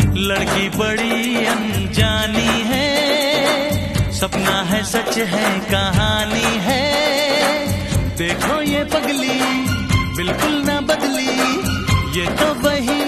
लड़की बड़ी अनजानी है, सपना है सच है कहानी है। देखो ये पगली बिल्कुल ना बदली, ये तो वही